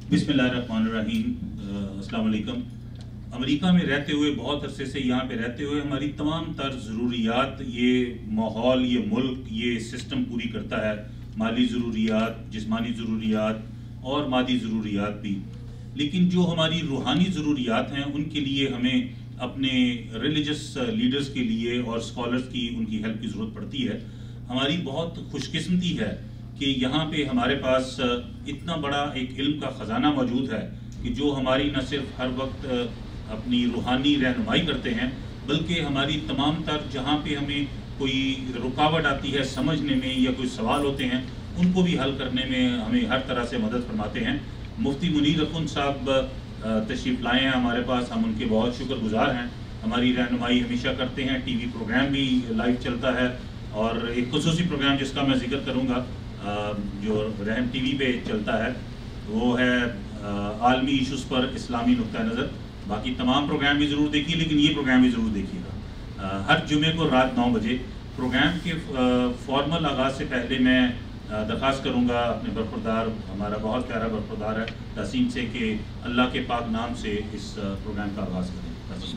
بسم اللہ الرحمن الرحیم۔ السلام علیکم۔ امریکہ میں رہتے ہوئے بہت عرصے سے یہاں پہ رہتے ہوئے ہماری تمام تر ضروریات یہ ماحول، یہ ملک، یہ سسٹم پوری کرتا ہے، مالی ضروریات، جسمانی ضروریات اور مادی ضروریات بھی۔ لیکن جو ہماری روحانی ضروریات ہیں ان کے لیے ہمیں اپنے ریلیجس لیڈرز کے لیے اور اسکالرز کی ان کی ہیلپ کی ضرورت پڑتی ہے۔ ہماری بہت خوش قسمتی ہے کہ یہاں پہ ہمارے پاس اتنا بڑا ایک علم کا خزانہ موجود ہے کہ جو ہماری نہ صرف ہر وقت اپنی روحانی رہنمائی کرتے ہیں بلکہ ہماری تمام تر جہاں پہ ہمیں کوئی رکاوٹ آتی ہے سمجھنے میں یا کوئی سوال ہوتے ہیں ان کو بھی حل کرنے میں ہمیں ہر طرح سے مدد فرماتے ہیں۔ مفتی منیر اخن صاحب تشریف لائے ہیں ہمارے پاس، ہم ان کے بہت شکر گزار ہیں۔ ہماری رہنمائی ہمیشہ کرتے ہیں، ٹی وی پروگرام بھی لائیو چلتا ہے اور ایک خصوصی پروگرام جس کا میں ذکر کروں گا جو رحم ٹی وی پہ چلتا ہے وہ ہے عالمی ایشوز پر اسلامی نقطہ نظر۔ باقی تمام پروگرام بھی ضرور دیکھیے لیکن یہ پروگرام بھی ضرور دیکھیے گا۔ ہر جمعے کو رات 9 بجے پروگرام کے فارمل آغاز سے پہلے میں درخواست کروں گا اپنے برخوردار، ہمارا بہت پیارا برخوردار ہے تحسین سے، کہ اللہ کے پاک نام سے اس پروگرام کا آغاز کریں۔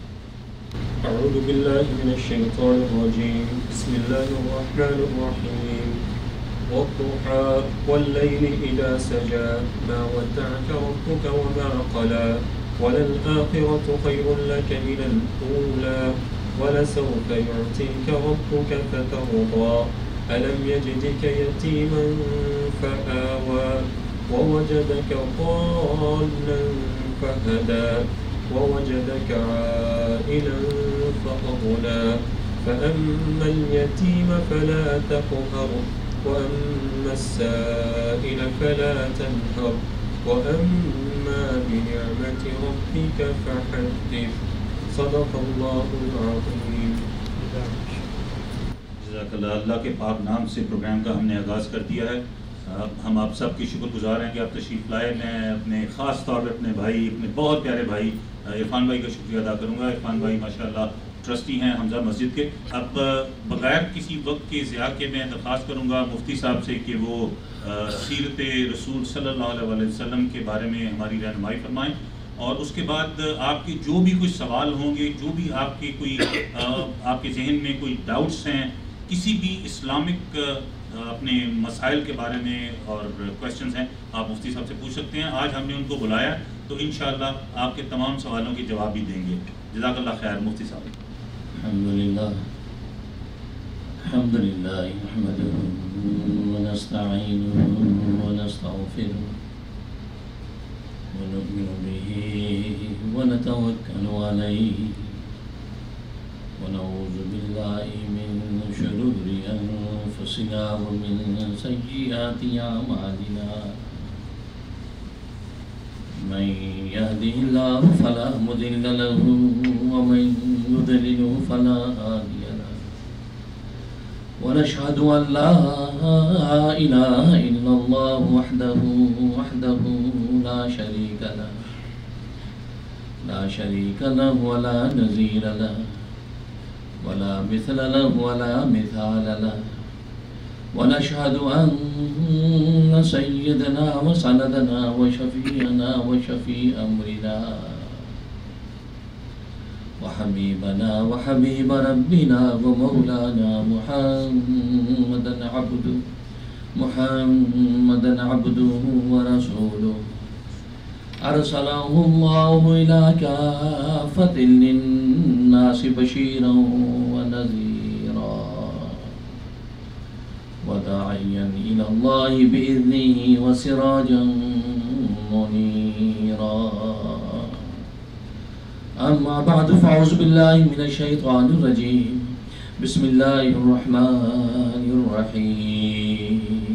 اعوذ باللہ من الشیطان الرجیم، بسم اللہ الرحمن الرحیم۔ والضحى والليل إذا سجى ما ودعك ربك وما قلى وللآخرة خير لك من الأولى ولسوف يعطيك ربك فترضى ألم يجدك يتيما فآوى ووجدك ضالا فهدى ووجدك عائلا فأغنى فأما اليتيم فلا تقهر وأما السائل فلا تنهر وأما بنعمة ربك فحدث صدق اللہ العظیم۔ جزاک اللہ۔ اللہ کے پاک نام سے پروگرام کا ہم نے آغاز کر دیا ہے۔ ہم آپ سب کی شکر گزار ہیں کہ آپ تشریف لائے۔ میں اپنے خاص طور پہ اپنے بھائی، اپنے بہت پیارے بھائی عرفان بھائی کا شکریہ ادا کروں گا۔ عرفان بھائی ماشاءاللہ ٹرسٹی ہیں حمزہ مسجد کے۔ اب بغیر کسی وقت کے ضیاع کے میں درخواست کروں گا مفتی صاحب سے کہ وہ سیرت رسول صلی اللہ علیہ وسلم کے بارے میں ہماری رہنمائی فرمائیں، اور اس کے بعد آپ کے جو بھی کچھ سوال ہوں گے، جو بھی آپ کے کوئی آپ کے ذہن میں کوئی ڈاؤٹس ہیں کسی بھی اسلامک اپنے مسائل کے بارے میں اور کویسچنز ہیں، آپ مفتی صاحب سے پوچھ سکتے ہیں۔ آج ہم نے ان کو بلایا تو انشاءاللہ آپ کے تمام سوالوں کے جواب بھی دیں گے۔ جزاک اللہ خیر۔ مفتی صاحب۔ الحمدللہ نحمده ونستعینه ونستغفره ونؤمن به ونتوکل علیہ ونعوذ باللہ من شرور انفسنا ومن سیئات اعمالنا من يهده الله فلا مضل له ومن يضلل فلا هادي له ونشهد أن لا إله إلا الله وحده لا شريك له ولا نظير له ولا مثل له ولا مثال له ونشهد أن سيدنا وسندنا وشفيعنا وشفيع أمرنا وحبيبنا وحبيب ربنا ومولانا محمدا عبده ورسوله أرسله الله إلى كافة للناس بشيرا ونذيرا وداعيا إلى الله بإذنه وسراجا منيرا أما بعد فأعوذ بالله من الشيطان الرجيم بسم الله الرحمن الرحيم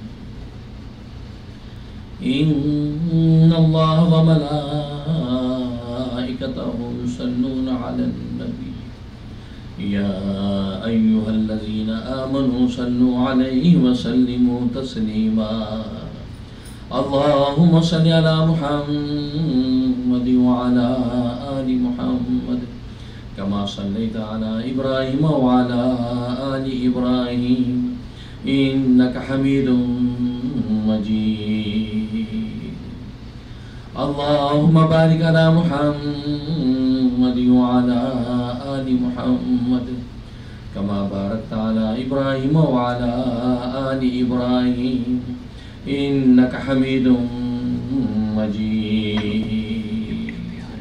إن الله وملائكته يصلون على النبي يا أيها الذين آمنوا صلوا عليه وسلموا تسليما اللهم صل على محمد وعلى آل محمد كما صليت على إبراهيم وعلى آل إبراهيم إنك حميد مجيد اللهم بارك على محمد وعلى آل محمد كما باركت على إبراهيم وعلى آل إبراهيم إنك حميد مجيد.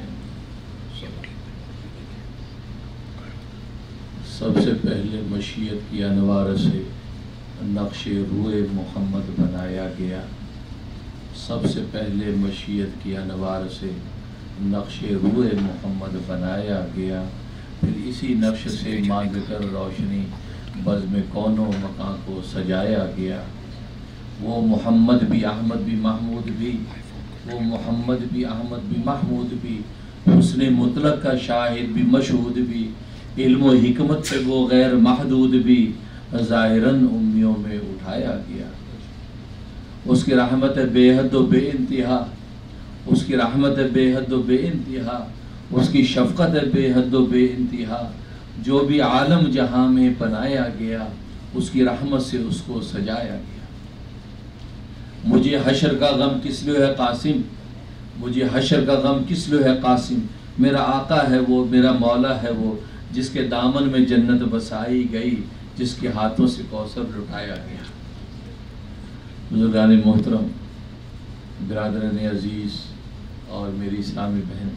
سب سے پہلے مشیت کی انوار سے نقش روئے محمد بنایا گیا. سب سے پہلے مشیت کی انوار سے نقش روئے محمد بنایا گیا. پھر اسی نقش سے مانگ کر روشنی بزم کون و مکان کو سجایا گیا. وہ محمد بھی احمد بھی محمود بھی، وہ محمد بھی احمد بھی محمود بھی، حسن مطلق کا شاہد بھی مشہود بھی، علم و حکمت سے وہ غیر محدود بھی، ظاہراً امیوں میں اٹھایا گیا. اس کی رحمت بے حد و بے انتہا، اس کی رحمت بے حد و بے انتہا، اس کی شفقت بے حد و بے انتہا. جو بھی عالم جہاں میں بنایا گیا اس کی رحمت سے اس کو سجایا گیا. مجھے حشر کا غم کس لیے ہے قاسم، مجھے حشر کا غم کس لیے ہے قاسم. میرا آقا ہے وہ، میرا مولا ہے وہ، جس کے دامن میں جنت بسائی گئی، جس کے ہاتھوں سے کوثر لٹایا گیا. بزرگان محترم، برادران عزیز اور میری اسلامی بہن،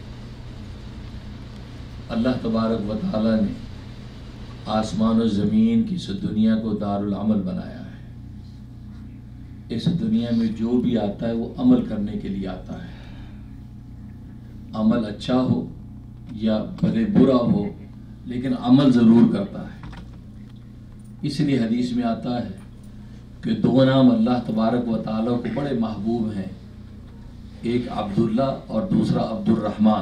اللہ تبارک و تعالیٰ نے آسمان و زمین کی اس دنیا کو دارالعمل بنایا ہے. اس دنیا میں جو بھی آتا ہے وہ عمل کرنے کے لیے آتا ہے. عمل اچھا ہو یا بھلے برا ہو لیکن عمل ضرور کرتا ہے. اس لیے حدیث میں آتا ہے کہ دو نام اللہ تبارک و تعالیٰ کو بڑے محبوب ہیں، ایک عبداللہ اور دوسرا عبد الرحمن.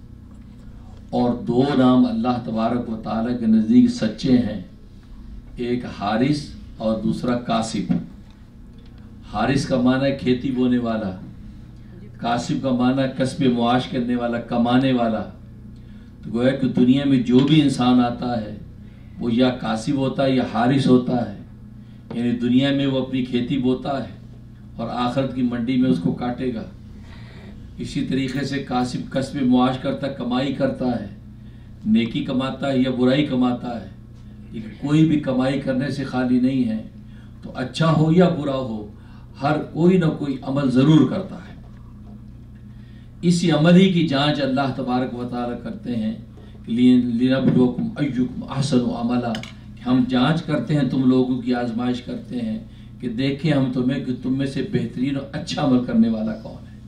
اور دو نام اللہ تبارک و تعالیٰ کے نزدیک سچے ہیں، ایک حارث اور دوسرا کاسب. حارث کا معنی ہے کھیتی بونے والا، کاسب کا معنی ہے کسب معاش کرنے والا، کمانے والا. تو گویا کہ دنیا میں جو بھی انسان آتا ہے وہ یا کاسب ہوتا ہے یا حارث ہوتا ہے. یعنی دنیا میں وہ اپنی کھیتی بوتا ہے اور آخرت کی منڈی میں اس کو کاٹے گا. اسی طریقے سے کاسب کسب معاش کرتا ہے، کمائی کرتا ہے، نیکی کماتا ہے یا برائی کماتا ہے، لیکن کوئی بھی کمائی کرنے سے خالی نہیں ہے. تو اچھا ہو یا برا ہو، ہر کوئی نہ کوئی عمل ضرور کرتا ہے. اسی عمل ہی کی جانچ اللہ تبارک و تعالیٰ کرتے ہیں کہ لِنَبْلُوَكُمْ أَيُّكُمْ أَحْسَنُ عَمَلًا، ہم جانچ کرتے ہیں، تم لوگوں کی آزمائش کرتے ہیں کہ دیکھیں ہم تمہیں کہ تم میں سے بہترین اور اچھا عمل کرنے والا کون ہے.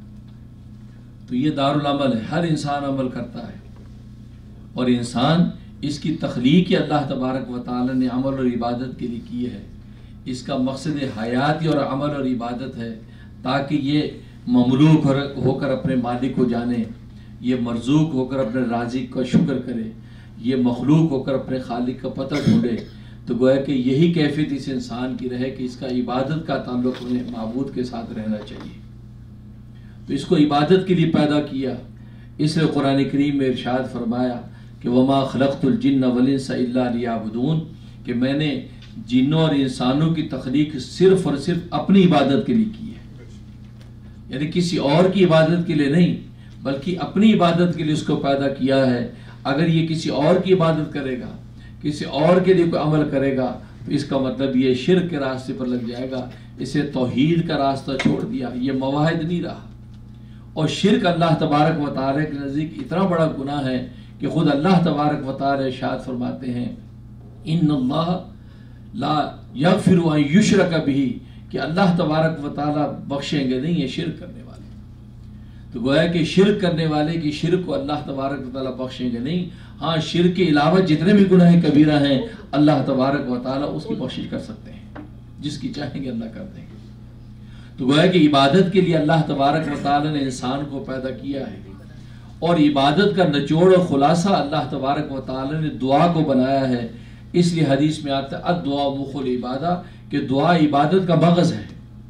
تو یہ دارالعمل ہے، ہر انسان عمل کرتا ہے. اور انسان اس کی تخلیق ہی اللہ تبارک و تعالیٰ نے عمل اور عبادت کے لیے کی ہے. اس کا مقصد حیاتی اور عمل اور عبادت ہے تاکہ یہ مملوک ہو کر اپنے مالک کو جانے، یہ مرزوق ہو کر اپنے رازق کا شکر کرے، یہ مخلوق ہو کر اپنے خالق کا پتہ ڈھونڈے. تو گویا کہ یہی کیفیت اس انسان کی رہے کہ اس کا عبادت کا تعلق انہیں معبود کے ساتھ رہنا چاہیے. تو اس کو عبادت کے لیے پیدا کیا. اس لیے قرآن کریم میں ارشاد فرمایا کہ وَمَا خَلَقْتُ الْجِنَّ وَالْإِنسَ إِلَّا لِيَعْبُدُونَ، کہ میں نے جنوں اور انسانوں کی تخلیق صرف اور صرف اپنی عبادت کے لیے کی ہے. یعنی کسی اور کی عبادت کے لیے نہیں بلکہ اپنی عبادت کے لیے اس کو پیدا کیا ہے. اگر یہ کسی اور کی عبادت کرے گا، کسی اور کے لیے کوئی عمل کرے گا تو اس کا مطلب یہ شرک کے راستے پر لگ جائے گا. اسے توحید کا راستہ چھوڑ دیا، یہ مواحد نہیں رہا. اور شرک اللہ تبارک و تعالیٰ کے نزدیک اتنا بڑا گناہ ہے کہ خود اللہ تبارک و تعالیٰ ارشاد فرماتے ہیں ان اللہ لا یغفر ان یشرک بہ، کہ اللہ تبارک و تعالیٰ بخشیں گے نہیں یہ شرک کرنے والے. تو گویا کہ شرک کرنے والے کی شرک کو اللہ تبارک و تعالیٰ بخشیں گے نہیں. ہاں شرک کے علاوہ جتنے بھی گناہ کبیرہ ہیں اللہ تبارک و تعالیٰ اس کی بخشش کر سکتے ہیں، جس کی چاہیں گے اللہ کر دیں گے. تو گویا کہ عبادت کے لیے اللہ تبارک و تعالیٰ نے انسان کو پیدا کیا ہے. اور عبادت کا نچوڑ اور خلاصہ اللہ تبارک و تعالیٰ نے دعا کو بنایا ہے. اس لیے حدیث میں آتا ہے الدعاء مخ العبادہ، کہ دعا عبادت کا مغز ہے.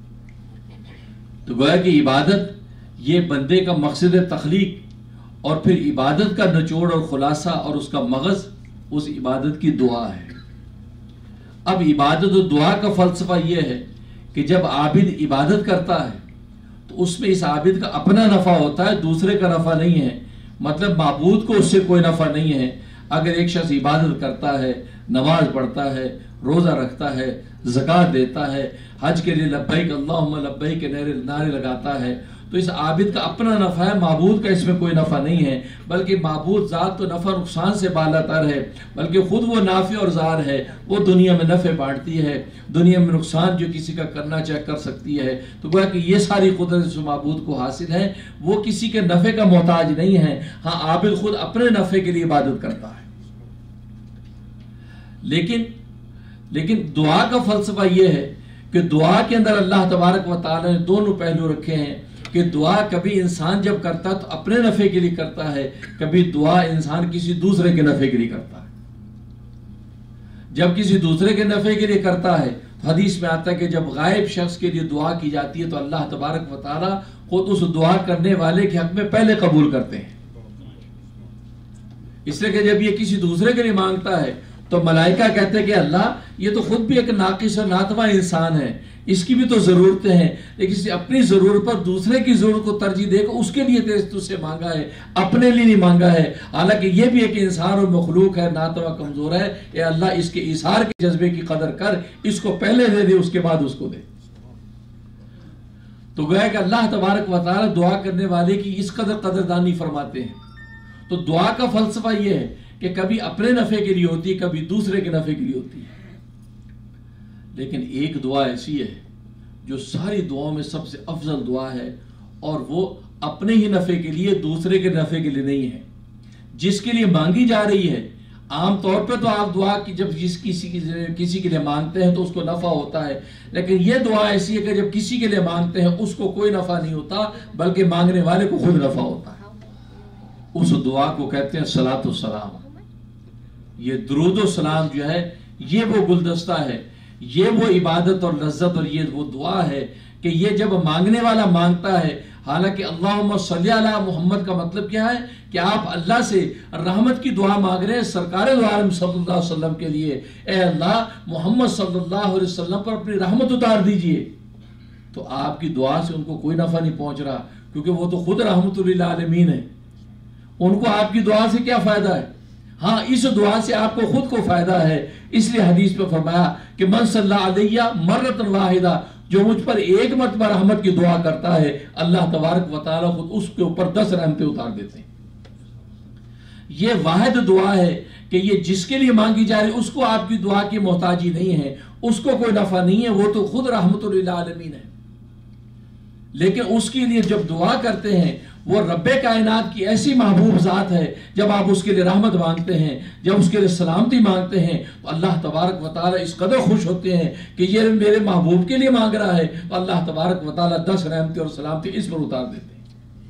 تو گویا کہ عبادت یہ بندے کا مقصد تخلیق، اور پھر عبادت کا نچوڑ اور خلاصہ اور اس کا مغز اس عبادت کی دعا ہے. اب عبادت و دعا کا فلسفہ یہ ہے کہ جب عابد عبادت کرتا ہے تو اس میں اس عابد کا اپنا نفع ہوتا ہے، دوسرے کا نفع نہیں ہے. مطلب معبود کو اس سے کوئی نفع نہیں ہے. اگر ایک شخص عبادت کرتا ہے، نماز پڑھتا ہے، روزہ رکھتا ہے، زکوٰۃ دیتا ہے، حج کے لیے لبیک اللہم لبیک کے نعرے لگاتا ہے، تو اس عابد کا اپنا نفع ہے، معبود کا اس میں کوئی نفع نہیں ہے. بلکہ معبود ذات تو نفع نقصان سے بالا تر ہے، بلکہ خود وہ نافع اور ضار ہے. وہ دنیا میں نفع بانٹتی ہے، دنیا میں نقصان جو کسی کا کرنا چاہے کر سکتی ہے. تو گویا کہ یہ ساری قدرت جو معبود کو حاصل ہے، وہ کسی کے نفع کا محتاج نہیں ہے. ہاں عابد خود اپنے نفع کے لیے عبادت کرتا ہے. لیکن دعا کا فلسفہ یہ ہے کہ دعا کے اندر اللہ تبارک و تعالی نے دونوں پہلو رکھے ہیں کہ دعا کبھی انسان جب کرتا ہے تو اپنے نفع کے لیے کرتا ہے، کبھی دعا انسان کسی دوسرے کے نفع کے لیے کرتا ہے. جب کسی دوسرے کے نفع کے لیے کرتا ہے تو حدیث میں آتا ہے کہ جب غائب شخص کے لیے دعا کی جاتی ہے تو اللہ تبارک و تعالی خود اس دعا کرنے والے کے حق میں پہلے قبول کرتے ہیں. اس لیے کہ جب یہ کسی دوسرے کے لیے مانگتا ہے تو ملائکہ کہتے ہیں کہ اللہ یہ تو خود بھی ایک ناقص اور ناتواں انسان ہے، اس کی بھی تو ضرورتیں ہیں، لیکن اس نے اپنی ضرورت پر دوسرے کی ضرورت کو ترجیح دے کر اس کے لیے تجھ سے مانگا ہے، اپنے لیے نہیں مانگا ہے. حالانکہ یہ بھی ایک انسان اور مخلوق ہے، ناتواں کمزور ہے. اے اللہ اس کے ایثار کے جذبے کی قدر کر، اس کو پہلے دے دے، اس کے بعد اس کو دے. تو گویا کہ اللہ تبارک و تعالی دعا کرنے والے کی اس قدر قدردانی فرماتے ہیں. تو دعا کا فلسفہ یہ ہے کہ کبھی اپنے نفع کے لیے ہوتی ہے، کبھی دوسرے کے نفع کے لیے ہوتی ہے. لیکن ایک دعا ایسی ہے جو ساری دعاؤں میں سب سے افضل دعا ہے، اور وہ اپنے ہی نفع کے لیے، دوسرے کے نفع کے لیے نہیں ہے. جس کے لیے مانگی جا رہی ہے، عام طور پہ تو آپ دعا کی جب کسی کے لیے مانگتے ہیں تو اس کو نفع ہوتا ہے، لیکن یہ دعا ایسی ہے کہ جب کسی کے لیے مانگتے ہیں اس کو کوئی نفع نہیں ہوتا، بلکہ مانگنے والے کو خود نفع ہوتا ہے. اس دعا کو کہتے ہیں صلاۃ السلام. یہ درود و سلام جو ہے یہ وہ گلدستہ ہے، یہ وہ عبادت اور لذت اور یہ وہ دعا ہے کہ یہ جب مانگنے والا مانگتا ہے، حالانکہ اللہم صلی علی محمد کا مطلب کیا ہے کہ آپ اللہ سے رحمت کی دعا مانگ رہے ہیں سرکار دو عالم صلی اللہ علیہ وسلم کے لیے. اے اللہ محمد صلی اللہ علیہ وسلم پر اپنی رحمت اتار دیجئے. تو آپ کی دعا سے ان کو کوئی نفع نہیں پہنچ رہا، کیونکہ وہ تو خود رحمت للعالمین ہے. ان کو آپ کی دعا سے کیا فائدہ ہے؟ ہاں اس دعا سے آپ کو خود کو فائدہ ہے. اس لیے حدیث پہ فرمایا کہ من صلی علیہ مرۃ واحدہ، جو مجھ پر ایک مرتبہ رحمت کی دعا کرتا ہے اللہ تبارک و تعالیٰ خود اس کے اوپر 10 رحمتیں اتار دیتے ہیں. یہ واحد دعا ہے کہ یہ جس کے لیے مانگی جا رہی اس کو آپ کی دعا کی محتاجی نہیں ہے، اس کو کوئی نفع نہیں ہے، وہ تو خود رحمت للعالمین ہے. لیکن اس کے لیے جب دعا کرتے ہیں وہ رب کائنات کی ایسی محبوب ذات ہے، جب آپ اس کے لیے رحمت مانگتے ہیں، جب اس کے لیے سلامتی مانگتے ہیں تو اللہ تبارک و تعالیٰ اس قدر خوش ہوتے ہیں کہ یہ میرے محبوب کے لیے مانگ رہا ہے، تو اللہ تبارک و تعالیٰ 10 رحمتیں اور سلامتی اس پر اتار دیتے ہیں.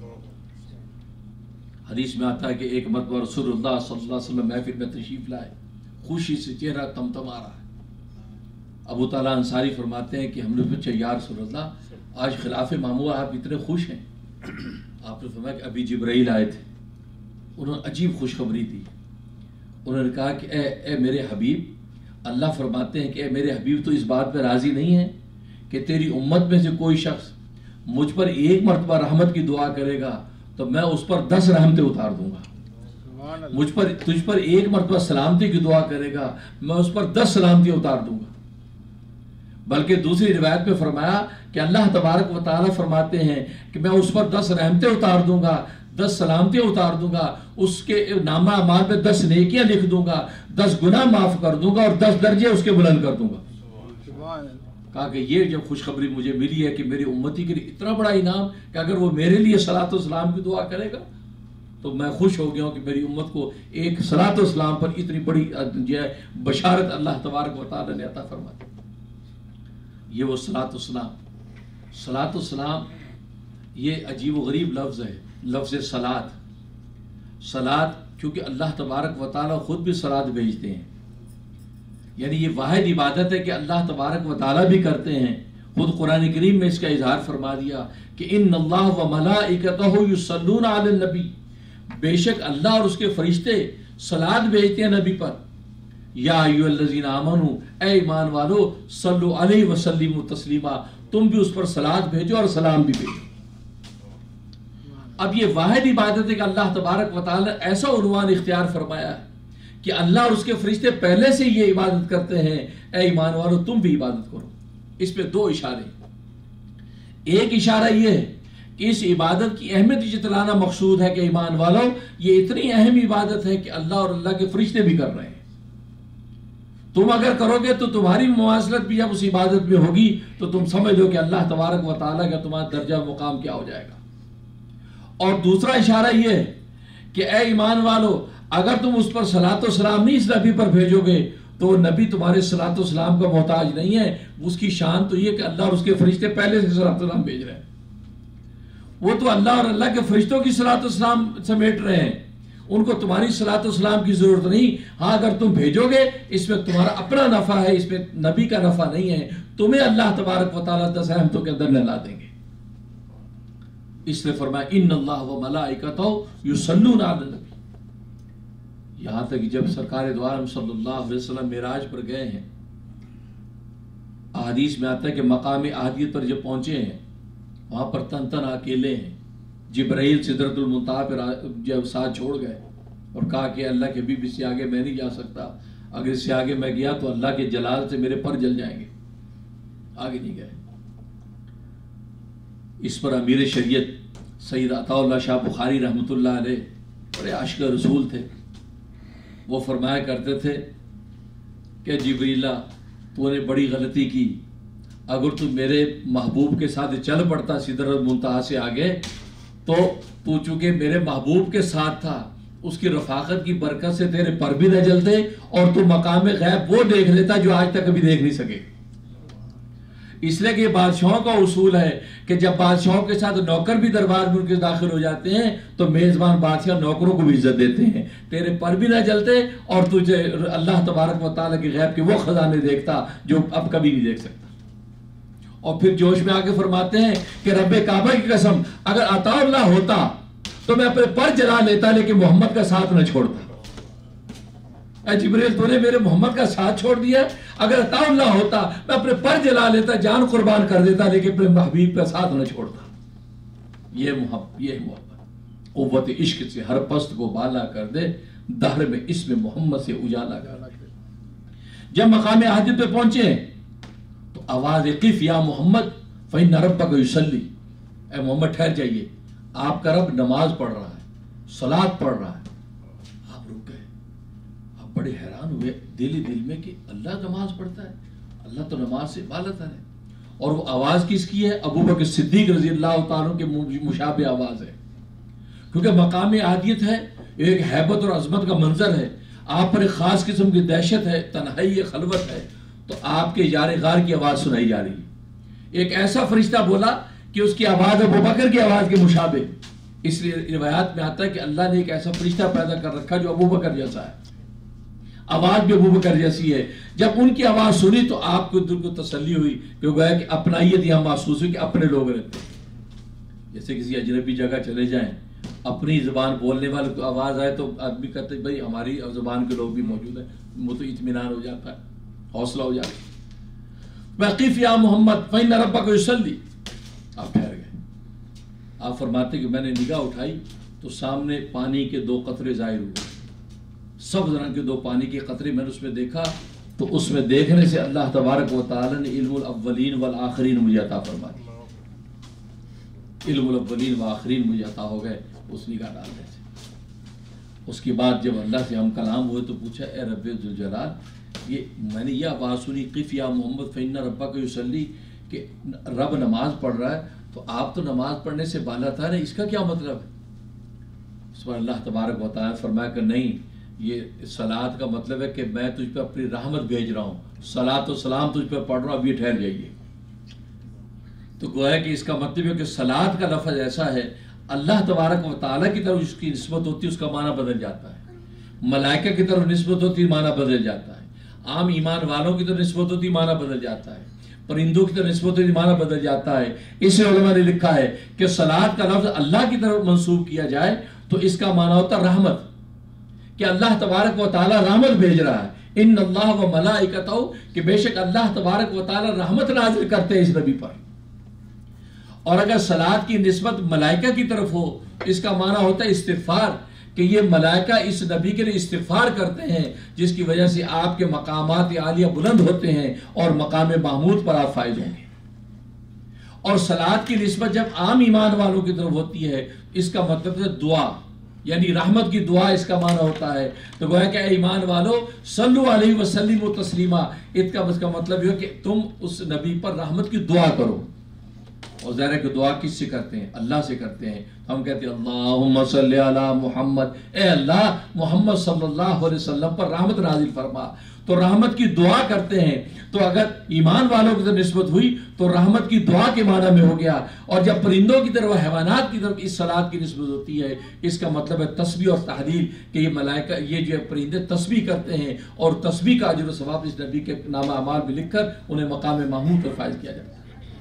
حدیث میں آتا ہے کہ ایک مرتبہ رسول اللہ صلی اللہ علیہ وسلم محفل میں تشریف لائے، خوشی سے چہرہ تمتما رہا ہے. ابو تعالیٰ انصاری فرماتے ہیں کہ ہم نے پوچھا یا رسول اللہ آج خلاف معمول آپ اتنے خوش ہیں؟ آپ نے فرمایا کہ ابھی جبرائیل آئے تھے، انہوں نے عجیب خوشخبری دی. انہوں نے کہا کہ اے میرے حبیب، اللہ فرماتے ہیں کہ اے میرے حبیب تو اس بات پہ راضی نہیں ہے کہ تیری امت میں سے کوئی شخص مجھ پر ایک مرتبہ رحمت کی دعا کرے گا تو میں اس پر 10 رحمتیں اتار دوں گا. تجھ پر ایک مرتبہ سلامتی کی دعا کرے گا میں اس پر 10 سلامتیاں اتار دوں گا. بلکہ دوسری روایت میں فرمایا کہ اللہ تبارک و تعالیٰ فرماتے ہیں کہ میں اس پر 10 رحمتیں اتار دوں گا، 10 سلامتیں اتار دوں گا، اس کے نامہ اعمال میں 10 نیکیاں لکھ دوں گا، 10 گناہ معاف کر دوں گا اور 10 درجے اس کے بلند کر دوں گا. کہا کہ یہ جب خوشخبری مجھے ملی ہے کہ میری امتی کے لیے اتنا بڑا انعام کہ اگر وہ میرے لیے صلاۃ و سلام کی دعا کرے گا تو میں خوش ہو گیا ہوں کہ میری امت کو ایک صلاۃ و سلام پر اتنی بڑی جو ہے بشارت اللہ تبارک و تعالیٰ نے عطا فرما دی. یہ وہ صلاۃ و سلام. صلاۃ و سلام یہ عجیب و غریب لفظ ہے، لفظ صلاۃ. صلاۃ کیونکہ اللہ تبارک و تعالیٰ خود بھی صلاۃ بھیجتے ہیں، یعنی یہ واحد عبادت ہے کہ اللہ تبارک و تعالیٰ بھی کرتے ہیں. خود قرآن کریم میں اس کا اظہار فرما دیا کہ ان اللہ و ملائکتہ یصلون علی النبی، بے شک اللہ اور اس کے فرشتے صلاۃ بھیجتے ہیں نبی پر. یا ایھا الذین آمنوا، اے ایمان والو، صلو علیہ وسلموا تسلیما، تم بھی اس پر صلاۃ بھیجو اور سلام بھی بھیجو. اب یہ واحد عبادت ہے کہ اللہ تبارک و تعالی ایسا عنوان اختیار فرمایا ہے کہ اللہ اور اس کے فرشتے پہلے سے یہ عبادت کرتے ہیں، اے ایمان والو تم بھی عبادت کرو۔ اس پہ دو اشارے، ایک اشارہ یہ ہے کہ اس عبادت کی اہمیت جتلانا مقصود ہے کہ ایمان والو یہ اتنی اہم عبادت ہے کہ اللہ اور اللہ کے فرشتے بھی کر رہے ہیں، تم اگر کرو گے تو تمہاری مواصلت بھی جب اس عبادت میں ہوگی تو تم سمجھ لو کہ اللہ تبارک و تعالیٰ کا تمہارا درجہ مقام کیا ہو جائے گا۔ اور دوسرا اشارہ یہ ہے کہ اے ایمان والو اگر تم اس پر صلاۃ و سلام نہیں اس نبی پر بھیجو گے تو وہ نبی تمہارے صلاۃ و سلام کا محتاج نہیں ہے، اس کی شان تو یہ کہ اللہ اور اس کے فرشتے پہلے سے صلاۃ و سلام بھیج رہے ہیں، وہ تو اللہ اور اللہ کے فرشتوں کی صلاۃ و سلام سمیٹ رہے ہیں، ان کو تمہاری صلاۃ و سلام کی ضرورت نہیں۔ ہاں اگر تم بھیجو گے اس میں تمہارا اپنا نفع ہے، اس میں نبی کا نفع نہیں ہے، تمہیں اللہ تبارک و تعالیٰ 10 احمتوں کے اندر نہلا دیں گے۔ اس نے فرمایا ان اللہ و ملائکتہ یصلون علی النبی، یہاں تک کہ جب سرکار دو عالم صلی اللہ علیہ وسلم معراج پر گئے ہیں، احادیث میں آتا ہے کہ مقام احدیت پر جب پہنچے ہیں وہاں پر تن تن اکیلے ہیں، جبرائیل سدرۃ المنتہا پر جب ساتھ چھوڑ گئے اور کہا کہ اللہ کے حبیب اس سے آگے میں نہیں جا سکتا، اگر اس سے آگے میں گیا تو اللہ کے جلال سے میرے پر جل جائیں گے، آگے نہیں گئے۔ اس پر امیر شریعت سید عطا اللہ شاہ بخاری رحمۃ اللہ علیہ بڑے عاشق رسول تھے، وہ فرمایا کرتے تھے کہ جبریلہ تو نے بڑی غلطی کی، اگر تو میرے محبوب کے ساتھ چل پڑتا سدرۃ المنتہا سے آگے تو چونکہ میرے محبوب کے ساتھ تھا اس کی رفاقت کی برکت سے تیرے پر بھی نہ جلتے اور تو مقام غیب وہ دیکھ لیتا جو آج تک کبھی دیکھ نہیں سکے۔ اس لیے کہ یہ بادشاہوں کا اصول ہے کہ جب بادشاہوں کے ساتھ نوکر بھی دربار میں ان کے داخل ہو جاتے ہیں تو میزبان بادشاہ نوکروں کو بھی عزت دیتے ہیں، تیرے پر بھی نہ جلتے اور تجھے اللہ تبارک و تعالیٰ کے غیب کے وہ خزانے دیکھتا جو اب کبھی نہیں دیکھ سکتا۔ اور پھر جوش میں آگے فرماتے ہیں کہ رب کعبہ کی قسم اگر عطا اللہ ہوتا تو میں اپنے پر جلا لیتا لیکن محمد کا ساتھ نہ چھوڑتا۔ اے جبریل تو نے میرے محمد کا ساتھ چھوڑ دیا، اگر عطا اللہ ہوتا میں اپنے پر جلا لیتا، جان قربان کر دیتا لیکن اپنے محبوب کا ساتھ نہ چھوڑتا۔ یہ محبت قوت عشق سے ہر پست کو بالا کر دے، دہر میں اسم محمد سے اجالا کر دے۔ جب مقام حاجت پہ پہنچے تو آواز قف یا محمد فإن ربک یصلی، اے محمد ٹھہر جائیے، آپ کا رب نماز پڑھ رہا ہے، صلاۃ پڑھ رہا ہے۔ آپ رک گئے، آپ بڑے حیران ہوئے دل میں کہ اللہ نماز پڑھتا ہے، اللہ تو نماز سے بالاتر ہے۔ اور وہ آواز کس کی ہے؟ ابو بکر صدیق رضی اللہ تعالیٰ کے مشابہ آواز ہے، کیونکہ مقام عادیت ہے، ایک ہیبت اور عظمت کا منظر ہے، آپ پر ایک خاص قسم کی دہشت ہے، تنہائی خلوت ہے، تو آپ کے یار غار کی آواز سنائی جا رہی ہے۔ ایک ایسا فرشتہ بولا کہ اس کی آواز ابو بکر کی آواز کے مشابہ، اس لیے روایات میں آتا ہے کہ اللہ نے ایک ایسا فرشتہ پیدا کر رکھا جو ابو بکر جیسا ہے، آواز بھی ابو بکر جیسی ہے۔ جب ان کی آواز سنی تو آپ کو دل کو تسلی ہوئی کہ گویا کہ اپنائیت یہاں محسوس ہوئی کہ اپنے لوگ رہتے ہیں۔ جیسے کسی اجنبی جگہ چلے جائیں، اپنی زبان بولنے والے کو آواز آئے تو آدمی کہتے ہیں بھائی ہماری زبان کے لوگ بھی موجود ہیں، وہ تو اطمینان ہو جاتا ہے، حوصلہ ہو جاتا ہے۔ وقف یا محمد فإن ربک یصلی، آپ ٹھہر گئے۔ آپ فرماتے کہ میں نے نگاہ اٹھائی تو سامنے پانی کے 2 قطرے ظاہر ہوئے، سبز رنگ کے 2 پانی کے قطرے میں نے اس میں دیکھا، تو اس میں دیکھنے سے اللہ تبارک و تعالی نے علم الاولین والآخرین مجھے عطا فرما دیا۔ علم الاولین والآخرین مجھے عطا ہو گئے اس نگاہ ڈالنے سے۔ اس کے بعد جب اللہ سے ہم کلام ہوئے تو پوچھا اے رب ذوالجلال، یہ میں نے یہ آواز سنی قف یا محمد فإن ربک یصلی کہ رب نماز پڑھ رہا ہے، تو آپ تو نماز پڑھنے سے بالا تھا نا، اس کا کیا مطلب ہے؟ اس پر اللہ تبارک و تعالی فرمایا کہ نہیں، یہ صلاۃ کا مطلب ہے کہ میں تجھ پہ اپنی رحمت بھیج رہا ہوں، صلاۃ و سلام تجھ پہ پڑھ رہا ہوں، اب یہ ٹھہر جائیے۔ تو گویا کہ اس کا مطلب ہے کہ صلاۃ کا لفظ ایسا ہے، اللہ تبارک و تعالیٰ کی طرف اس کی نسبت ہوتی ہے اس کا معنی بدل جاتا ہے، ملائکہ کی طرف نسبت ہوتی ہے معنی بدل جاتا ہے، عام ایمان والوں کی طرف نسبت ہوتی ہے معنی بدل جاتا ہے، پرندوں کی طرف نسبت ہوتی ہے معنی بدل جاتا ہے۔ اس علماء نے لکھا ہے کہ صلاۃ کا لفظ اللہ کی طرف منسوب کیا جائے تو اس کا معنی ہوتا ہے رحمت، کہ اللہ تبارک و تعالیٰ رحمت بھیج رہا ہے، ان اللہ و ملائکتہ، کہ بے شک اللہ تبارک و تعالیٰ رحمت نازل کرتے ہیں اس نبی پر۔ اور اگر صلات کی نسبت ملائکہ کی طرف ہو اس کا معنی ہوتا ہے استغفار، کہ یہ ملائکہ اس نبی کے لیے استغفار کرتے ہیں جس کی وجہ سے آپ کے مقامات عالیہ بلند ہوتے ہیں اور مقام محمود پر آپ فائز ہوں گے۔ اور صلات کی نسبت جب عام ایمان والوں کی طرف ہوتی ہے اس کا مطلب ہے دعا، یعنی رحمت کی دعا اس کا معنی ہوتا ہے۔ تو گویا کہ اے ایمان والو صلو علیہ وسلم و تسلیما، اس کا مطلب یہ ہے کہ تم اس نبی پر رحمت کی دعا کرو۔ اور ظاہر ہے کہ دعا کس سے کرتے ہیں؟ اللہ سے کرتے ہیں۔ ہم کہتے ہیں اللہم صلی علی محمد، اے اللہ محمد صلی اللہ علیہ وسلم پر رحمت نازل فرما، تو رحمت کی دعا کرتے ہیں۔ تو اگر ایمان والوں کی طرف نسبت ہوئی تو رحمت کی دعا کے معنی میں ہو گیا، اور جب پرندوں کی طرف حیوانات کی طرف اس صلات کی نسبت ہوتی ہے اس کا مطلب ہے تسبیح اور تحلیل، کہ یہ ملائکہ یہ جو پرندے تسبیح کرتے ہیں اور تسبیح کا اجر و ثواب اس نبی کے نامہ اعمال میں لکھ کر انہیں مقام محمود پر فائز کیا جاتا ہے۔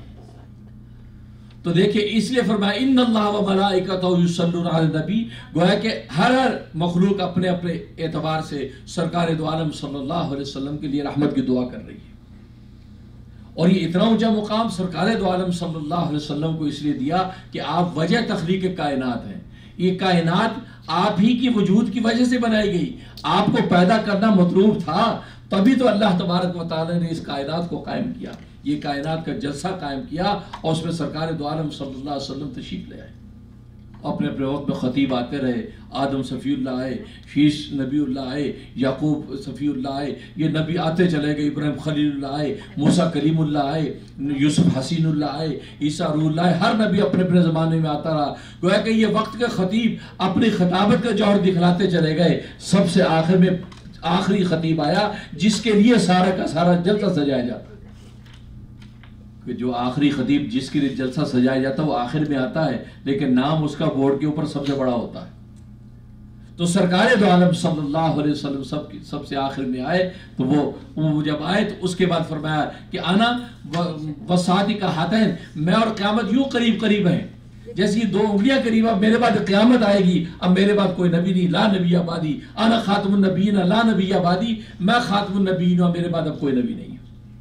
تو دیکھیں اس لیے فرمایا ان اللہ و ملائکتہ یصلون علی النبی، گویا کہ ہر مخلوق اپنے اپنے اعتبار سے سرکار دو عالم صلی اللہ علیہ وسلم کے لیے رحمت کی دعا کر رہی ہے۔ اور یہ اتنا اونچا مقام سرکار دو عالم صلی اللہ علیہ وسلم کو اس لیے دیا کہ آپ وجہ تخلیق کائنات ہیں، یہ کائنات آپ ہی کی وجود کی وجہ سے بنائی گئی، آپ کو پیدا کرنا مطلوب تھا، تبھی تو اللہ تبارک و تعالی نے اس کائنات کو قائم کیا، یہ کائنات کا جلسہ قائم کیا، اور اس میں سرکار دو عالم صلی اللہ علیہ وسلم تشریف لے آئے۔ اپنے اپنے وقت میں خطیب آتے رہے، آدم صفی اللہ آئے، شیش نبی اللہ آئے، یعقوب صفی اللہ آئے، یہ نبی آتے چلے گئے، ابراہیم خلیل اللہ آئے، موسیٰ کلیم اللہ آئے، یوسف حسین اللہ آئے، عیسیٰ روح اللہ آئے، ہر نبی اپنے اپنے زمانے میں آتا رہا۔ گویا کہ یہ وقت کے خطیب اپنی خطابت کا جوہر دکھلاتے چلے گئے، سب سے آخر میں آخری خطیب آیا جس کے لیے سارا کا سارا جلسہ سجایا جاتا، کہ جو آخری خطیب جس کے لیے جلسہ سجایا جاتا ہے وہ آخر میں آتا ہے، لیکن نام اس کا بورڈ کے اوپر سب سے بڑا ہوتا ہے۔ تو سرکار دو عالم صلی اللہ علیہ وسلم سب سے آخر میں آئے، تو وہ جب آئے تو اس کے بعد فرمایا کہ آنا وساطی کا ہاتین، میں اور قیامت یوں قریب قریب ہیں جیسے یہ دو انگلیاں قریب، اب میرے بعد قیامت آئے گی، اب میرے بعد کوئی نبی نہیں، لا نبی آبادی، آنا خاتم النبیین لا نبی آبادی، میں خاتم النبیین ہوں، میرے بعد اب کوئی نبی نہیں ہے۔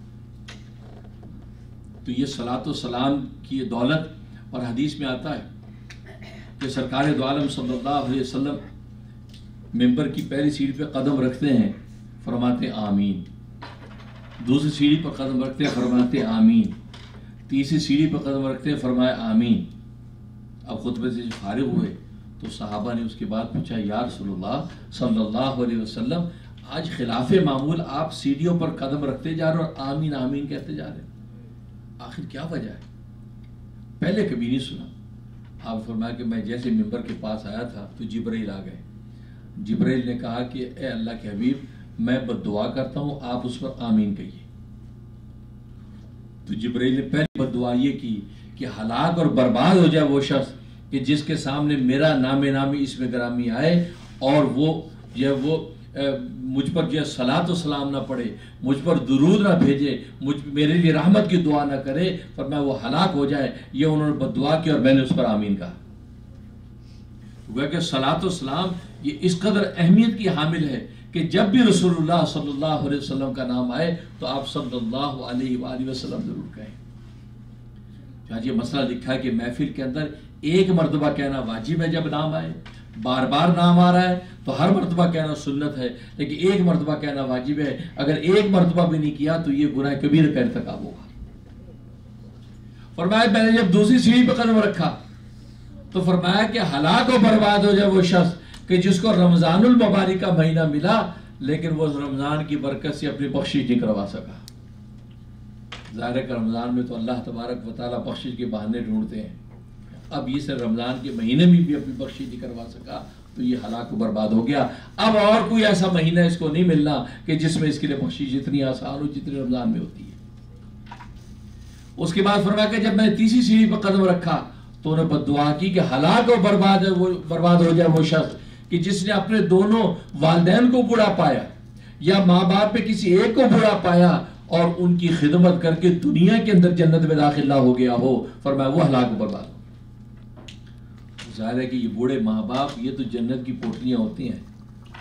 تو یہ صلاۃ و سلام کی دولت، اور حدیث میں آتا ہے کہ سرکار دو عالم صلی اللہ علیہ وسلم ممبر کی پہلی سیڑھی پہ قدم رکھتے ہیں، فرماتے آمین، دوسری سیڑھی پر قدم رکھتے ہیں، فرماتے آمین، تیسری سیڑھی پر قدم رکھتے ہیں، فرمایا آمین۔ اب خطبے سے فارغ ہوئے تو صحابہ نے اس کے بعد پوچھا یا رسول اللہ صلی اللہ علیہ وسلم، آج خلاف معمول آپ سیڑھیوں پر قدم رکھتے جا رہے اور آمین آمین کہتے جا رہے، آخر کیا وجہ ہے؟ پہلے کبھی نہیں سنا۔ آپ فرمایا کہ میں جیسے ممبر کے پاس آیا تھا تو جبرائیل آ گئے، جبرائیل نے کہا کہ اے اللہ کے حبیب میں بد دعا کرتا ہوں، آپ اس پر آمین کہیے۔ تو جبرائیل نے پہلی بد دعا یہ کی کہ ہلاک اور برباد ہو جائے وہ شخص کہ جس کے سامنے میرا نام نامی اس میں گرامی آئے اور وہ مجھ پر جو صلاۃ و سلام نہ پڑھے، مجھ پر درود نہ بھیجے، میرے لیے رحمت کی دعا نہ کرے، فرمایا وہ ہلاک ہو جائے۔ یہ انہوں نے بد دعا کی اور میں نے اس پر آمین کہا۔ گویا کہ صلاۃ و سلام یہ اس قدر اہمیت کی حامل ہے کہ جب بھی رسول اللہ صلی اللہ علیہ وسلم کا نام آئے تو آپ صلی اللہ علیہ وآلہ وسلم ضرور کہیں۔ یہ مسئلہ لکھا ہے کہ محفل کے اندر ایک مرتبہ کہنا واجب ہے، جب نام آئے، بار بار نام آ رہا ہے تو ہر مرتبہ کہنا سنت ہے، لیکن ایک مرتبہ کہنا واجب ہے۔ اگر ایک مرتبہ بھی نہیں کیا تو یہ گناہ کبیرہ کا ارتکاب ہوگا۔ فرمایا میں نے جب دوسری سیڑھی پہ قدم رکھا تو فرمایا کہ ہلاک و برباد ہو جائے وہ شخص کہ جس کو رمضان المبارک کا مہینہ ملا لیکن وہ رمضان کی برکت سے اپنی بخشش نہیں کروا سکا۔ ظاہر ہے کہ رمضان میں تو اللہ تبارک و تعالیٰ بخشش کے بہانے ڈھونڈتے ہیں، اب یہ سے رمضان کے مہینے میں بھی اپنی بخشش نہیں کروا سکا تو یہ ہلاک و برباد ہو گیا۔ اب اور کوئی ایسا مہینہ اس کو نہیں ملنا کہ جس میں اس کے لیے بخشش اتنی آسان ہو جتنی رمضان میں ہوتی ہے۔ اس کے بعد فرمایا کہ جب میں نے تیسری سیڑھی پر قدم رکھا تو انہوں نے بد دعا کی کہ ہلاک و برباد ہو جائے وہ شخص کہ جس نے اپنے دونوں والدین کو بوڑھا پایا یا ماں باپ پہ کسی ایک کو بوڑھا پایا اور ان کی خدمت کر کے دنیا کے اندر جنت میں داخل نہ ہو گیا ہو، فرمایا وہ ہلاک و برباد ہو۔ ظاہر ہے کہ یہ بوڑھے ماں باپ یہ تو جنت کی پوٹلیاں ہوتی ہیں،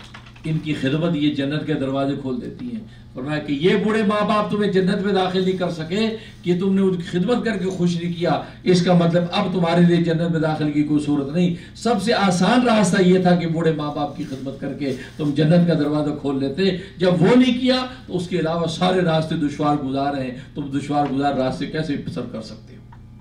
ان کی خدمت یہ جنت کے دروازے کھول دیتی ہیں. فرمایا کہ یہ بوڑھے ماں باپ تمہیں جنت میں داخل نہیں کر سکے کہ تم نے ان کی خدمت کر کے خوش نہیں کیا، اس کا مطلب اب تمہارے لیے جنت میں داخل کی کوئی صورت نہیں. سب سے آسان راستہ یہ تھا کہ بوڑھے ماں باپ کی خدمت کر کے تم جنت کا دروازہ کھول لیتے. جب وہ نہیں کیا تو اس کے علاوہ سارے راستے دشوار گزار ہیں، تم دشوار گزار راستے کیسے بسر کر سکتے ہو؟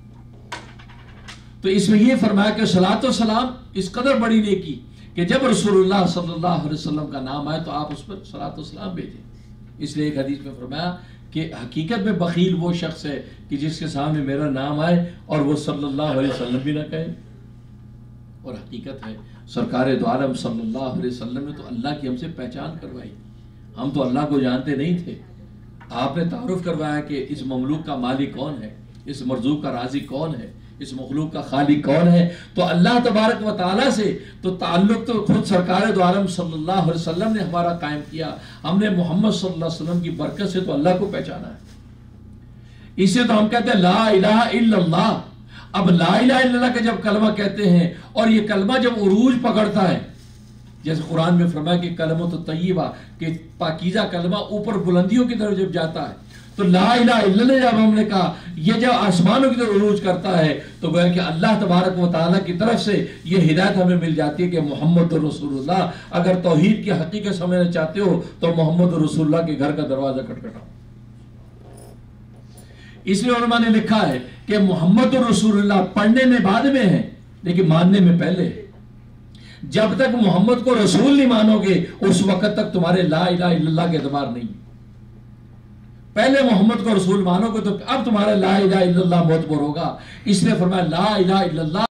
تو اس میں یہ فرمایا کہ صلاۃ و سلام اس قدر بڑی نیکی کہ جب رسول اللہ صلی اللہ علیہ وسلم کا نام آئے تو آپ اس پر صلاۃ و سلام بھیجیں. اس لیے ایک حدیث میں فرمایا کہ حقیقت میں بخیل وہ شخص ہے کہ جس کے سامنے میرا نام آئے اور وہ صلی اللہ علیہ وسلم بھی نہ کہے. اور حقیقت ہے سرکار دو عالم صلی اللہ علیہ وسلم نے تو اللہ کی ہم سے پہچان کروائی. ہم تو اللہ کو جانتے نہیں تھے. آپ نے تعارف کروایا کہ اس مملوک کا مالک کون ہے، اس مرزوق کا رازق کون ہے، اس مخلوق کا خالق کون ہے. تو اللہ تبارک و تعالیٰ سے تو تعلق تو خود سرکار دو عالم صلی اللہ علیہ وسلم نے ہمارا قائم کیا. ہم نے محمد صلی اللہ علیہ وسلم کی برکت سے تو اللہ کو پہچانا ہے. اس سے تو ہم کہتے ہیں لا الہ الا اللہ. اب لا الہ الا اللہ کا جب کلمہ کہتے ہیں اور یہ کلمہ جب عروج پکڑتا ہے، جیسے قرآن میں فرمایا کہ کلمۃ طیبہ کہ پاکیزہ کلمہ اوپر بلندیوں کی طرف جب جاتا ہے، تو لا الہ الا اللہ جب ہم نے کہا یہ جب آسمانوں کی طرف عروج کرتا ہے تو گویا کہ اللہ تبارک و تعالیٰ کی طرف سے یہ ہدایت ہمیں مل جاتی ہے کہ محمد رسول اللہ. اگر توحید کی حقیقت سمجھنا چاہتے ہو تو محمد رسول اللہ کے گھر کا دروازہ کھٹکھٹاؤ. اس لیے علماء نے لکھا ہے کہ محمد رسول اللہ پڑھنے میں بعد میں ہے لیکن ماننے میں پہلے ہے. جب تک محمد کو رسول نہیں مانو گے اس وقت تک تمہارے لا الہ الا اللہ کے اعتبار نہیں. پہلے محمد کو رسول مانو گے تو اب تمہارا لا الہ الا اللہ معتبر ہوگا. اس نے فرمایا لا الہ الا اللہ